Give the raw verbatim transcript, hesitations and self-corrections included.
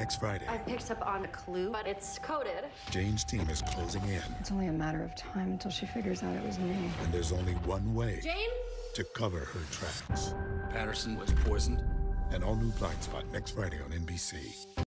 next Friday. I picked up on a clue, but it's coded. Jane's team is closing in. It's only a matter of time until she figures out it was me. And there's only one way Jane? to cover her tracks. Patterson was poisoned. An all-new Blindspot next Friday on N B C.